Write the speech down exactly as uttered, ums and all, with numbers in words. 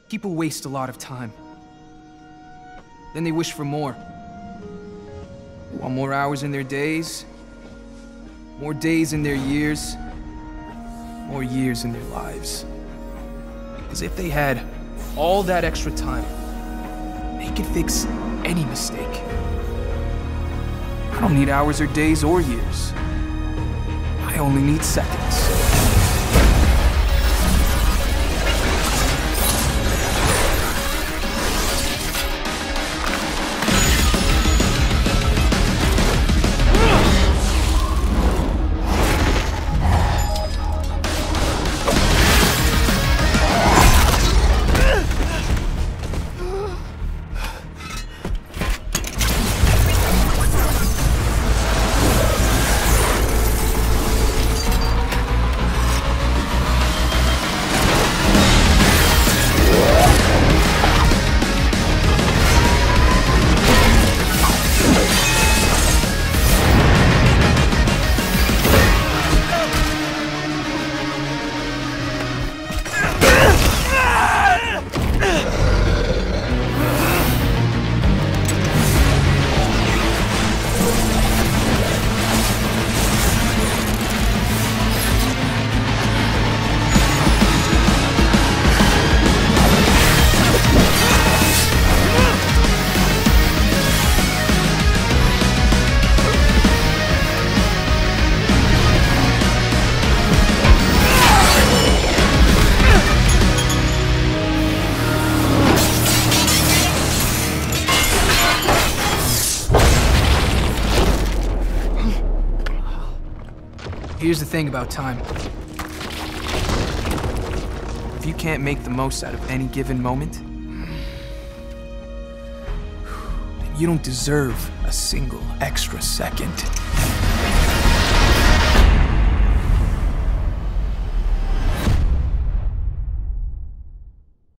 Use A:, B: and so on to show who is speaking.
A: People waste a lot of time. Then they wish for more. They want more hours in their days, more days in their years, more years in their lives. Because if they had all that extra time, they could fix any mistake. I don't need hours or days or years. I only need seconds. Here's the thing about time. If you can't make the most out of any given moment, then you don't deserve a single extra second.